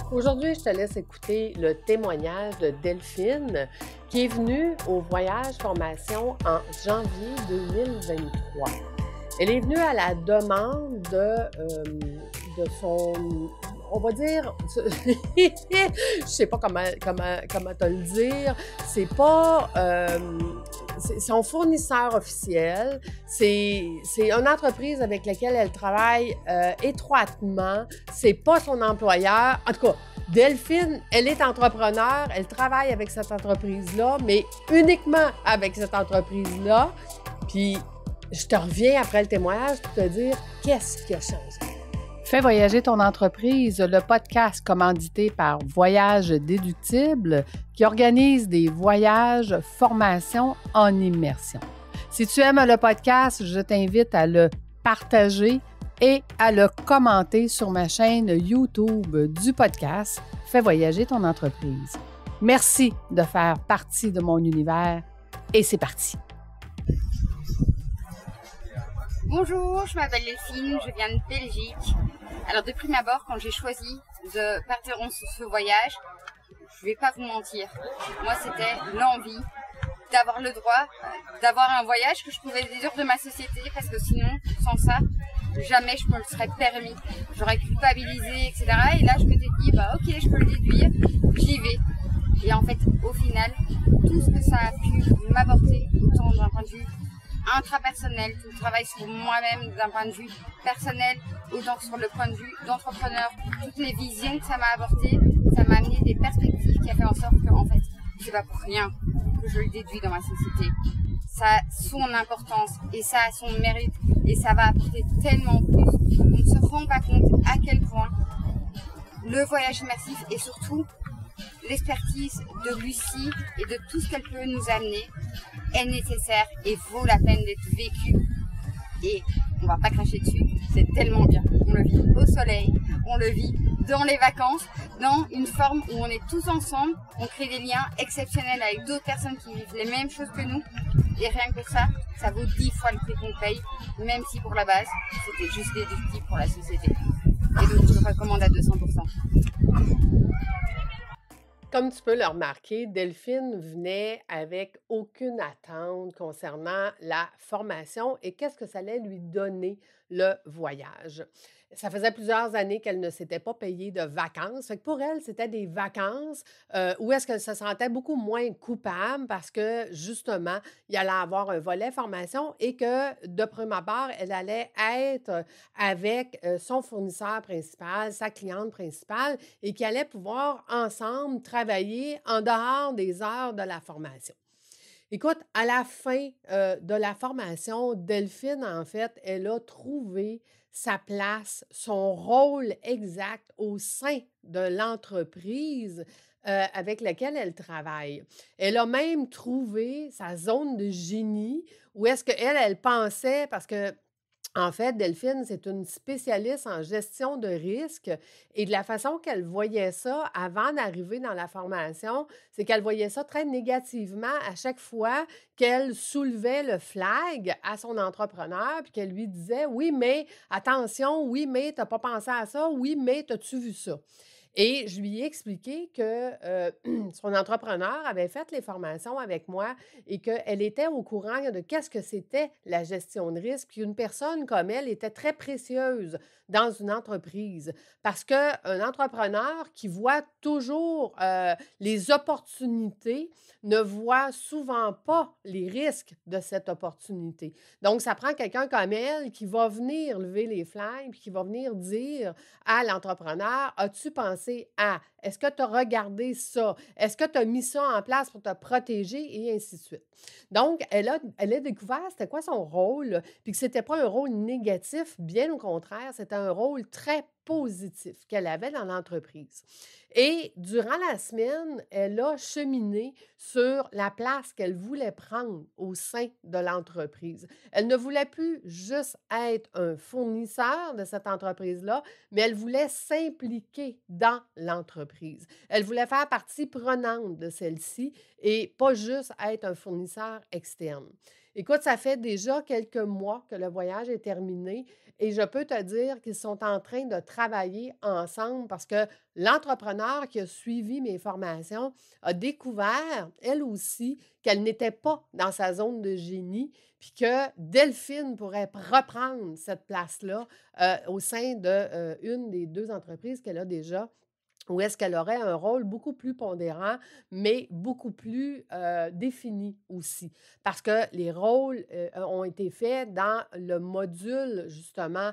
Aujourd'hui, je te laisse écouter le témoignage de Delphine qui est venue au voyage formation en janvier 2023. Elle est venue à la demande de son, on va dire, je sais pas comment te le dire, c'est pas c'est son fournisseur officiel, c'est une entreprise avec laquelle elle travaille étroitement, c'est pas son employeur. En tout cas, Delphine, elle est entrepreneur, elle travaille avec cette entreprise-là, mais uniquement avec cette entreprise-là. Puis, je te reviens après le témoignage pour te dire qu'est-ce qui a changé. Fais voyager ton entreprise, le podcast commandité par Voyage Déductible qui organise des voyages, formations en immersion. Si tu aimes le podcast, je t'invite à le partager et à le commenter sur ma chaîne YouTube du podcast Fais voyager ton entreprise. Merci de faire partie de mon univers et c'est parti. Bonjour, je m'appelle Delphine, je viens de Belgique. Alors de prime abord, quand j'ai choisi de partir sur ce voyage, je vais pas vous mentir, moi c'était l'envie d'avoir le droit d'avoir un voyage que je pouvais déduire de ma société parce que sinon, sans ça, jamais je me le serais permis. J'aurais culpabilisé, etc. Et là je m'étais dit, ok, je peux le déduire, j'y vais. Et en fait, au final, tout ce que ça a pu m'apporter, autant d'un point de vue intrapersonnel, tout le travail sur moi-même d'un point de vue personnel, autant sur le point de vue d'entrepreneur, toutes les visions que ça m'a apporté, ça m'a amené des perspectives qui a fait en sorte que, en fait, c'est pas pour rien que je le déduis dans ma société. Ça a son importance et ça a son mérite et ça va apporter tellement plus. On ne se rend pas compte à quel point le voyage immersif et surtout l'expertise de Lucie et de tout ce qu'elle peut nous amener est nécessaire et vaut la peine d'être vécu. Et on va pas cracher dessus, c'est tellement bien. On le vit au soleil, on le vit dans les vacances, dans une forme où on est tous ensemble, on crée des liens exceptionnels avec d'autres personnes qui vivent les mêmes choses que nous. Et rien que pour ça, ça vaut 10 fois le prix qu'on paye, même si pour la base, c'était juste déductible pour la société. Et donc je le recommande à 200%. Comme tu peux le remarquer, Delphine venait avec aucune attente concernant la formation et qu'est-ce que ça allait lui donner le voyage. Ça faisait plusieurs années qu'elle ne s'était pas payée de vacances. Fait que pour elle, c'était des vacances où est-ce qu'elle se sentait beaucoup moins coupable parce que, justement, il allait avoir un volet formation et que, de prime abord, elle allait être avec son fournisseur principal, sa cliente principale et qui allaient pouvoir ensemble travailler en dehors des heures de la formation. Écoute, à la fin de la formation, Delphine, en fait, elle a trouvé sa place, son rôle exact au sein de l'entreprise avec laquelle elle travaille. Elle a même trouvé sa zone de génie où est-ce qu'elle, elle pensait, parce que en fait, Delphine, c'est une spécialiste en gestion de risque et de la façon qu'elle voyait ça avant d'arriver dans la formation, c'est qu'elle voyait ça très négativement à chaque fois qu'elle soulevait le flag à son entrepreneur puis qu'elle lui disait: «Oui, mais attention, oui, mais tu n'as pas pensé à ça, oui, mais t'as-tu vu ça?» Et je lui ai expliqué que son entrepreneur avait fait les formations avec moi et qu'elle était au courant de qu'est-ce que c'était la gestion de risque. Puis une personne comme elle était très précieuse dans une entreprise parce qu'un entrepreneur qui voit toujours les opportunités ne voit souvent pas les risques de cette opportunité. Donc, ça prend quelqu'un comme elle qui va venir lever les flammes puis qui va venir dire à l'entrepreneur: as-tu pensé à? Est-ce que tu as regardé ça? Est-ce que tu as mis ça en place pour te protéger? Et ainsi de suite. Donc, elle a découvert c'était quoi son rôle, puis que ce n'était pas un rôle négatif, bien au contraire, c'était un rôle très positif qu'elle avait dans l'entreprise. Et durant la semaine, elle a cheminé sur la place qu'elle voulait prendre au sein de l'entreprise. Elle ne voulait plus juste être un fournisseur de cette entreprise-là, mais elle voulait s'impliquer dans l'entreprise. Elle voulait faire partie prenante de celle-ci et pas juste être un fournisseur externe. Écoute, ça fait déjà quelques mois que le voyage est terminé et je peux te dire qu'ils sont en train de travailler ensemble parce que l'entrepreneur qui a suivi mes formations a découvert, elle aussi, qu'elle n'était pas dans sa zone de génie, puis que Delphine pourrait reprendre cette place-là au sein de une des deux entreprises qu'elle a déjà, où est-ce qu'elle aurait un rôle beaucoup plus pondérant, mais beaucoup plus défini aussi. Parce que les rôles ont été faits dans le module, justement,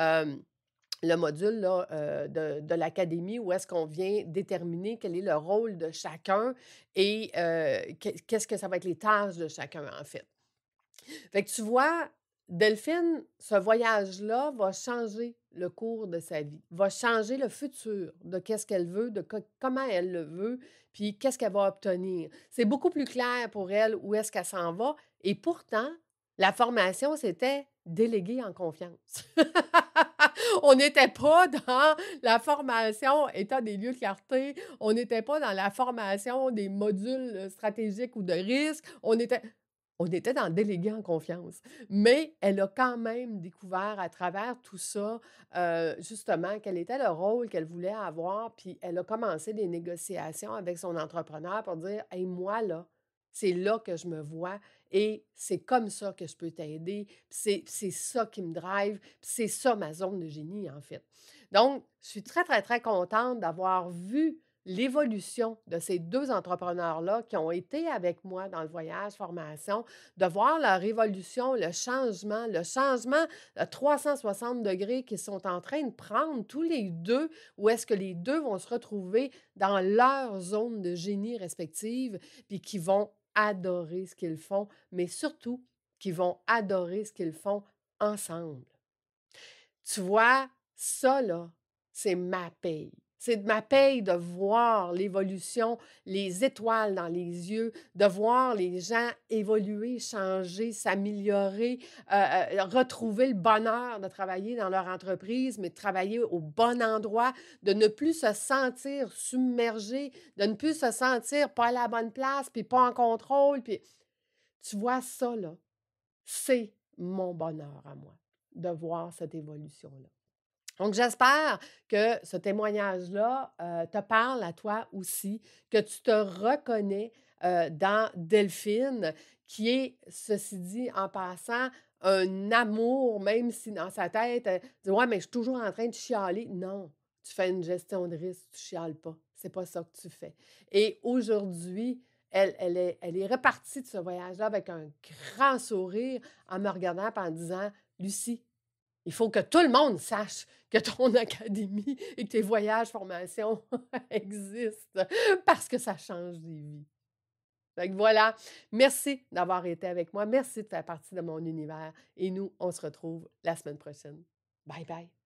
le module là, de l'académie où est-ce qu'on vient déterminer quel est le rôle de chacun et qu'est-ce que ça va être les tâches de chacun, en fait. Fait que tu vois, Delphine, ce voyage-là va changer le cours de sa vie, va changer le futur de qu'est-ce qu'elle veut, de comment elle le veut, puis qu'est-ce qu'elle va obtenir. C'est beaucoup plus clair pour elle où est-ce qu'elle s'en va. Et pourtant, la formation, c'était déléguer en confiance. On n'était pas dans la formation état des lieux clarté, on n'était pas dans la formation des modules stratégiques ou de risque, on était dans le délégué en confiance, mais elle a quand même découvert à travers tout ça, justement, quel était le rôle qu'elle voulait avoir, puis elle a commencé des négociations avec son entrepreneur pour dire: «Hey, moi, là, c'est là que je me vois et c'est comme ça que je peux t'aider, puis c'est ça qui me drive, puis c'est ça ma zone de génie, en fait». Donc, je suis très, très, très contente d'avoir vu l'évolution de ces 2 entrepreneurs-là qui ont été avec moi dans le voyage formation, de voir leur évolution, le changement à 360 degrés qu'ils sont en train de prendre tous les 2, où est-ce que les 2 vont se retrouver dans leur zone de génie respective, puis qui vont adorer ce qu'ils font, mais surtout qui vont adorer ce qu'ils font ensemble. Tu vois, ça là, c'est ma paye. C'est ma paye de voir l'évolution, les étoiles dans les yeux, de voir les gens évoluer, changer, s'améliorer, retrouver le bonheur de travailler dans leur entreprise, mais de travailler au bon endroit, de ne plus se sentir submergé, de ne plus se sentir pas à la bonne place, puis pas en contrôle. Puis, tu vois, ça, là, c'est mon bonheur à moi, de voir cette évolution-là. Donc, j'espère que ce témoignage-là te parle à toi aussi, que tu te reconnais dans Delphine, qui est, ceci dit, en passant, un amour, même si dans sa tête, elle dit: «Ouais, mais je suis toujours en train de chialer». Non, tu fais une gestion de risque, tu chiales pas. C'est pas ça que tu fais. Et aujourd'hui, elle est repartie de ce voyage-là avec un grand sourire en me regardant et en disant: «Lucie, il faut que tout le monde sache que ton académie et que tes voyages formation existent parce que ça change des vies». Fait que voilà, merci d'avoir été avec moi. Merci de faire partie de mon univers et nous, on se retrouve la semaine prochaine. Bye bye.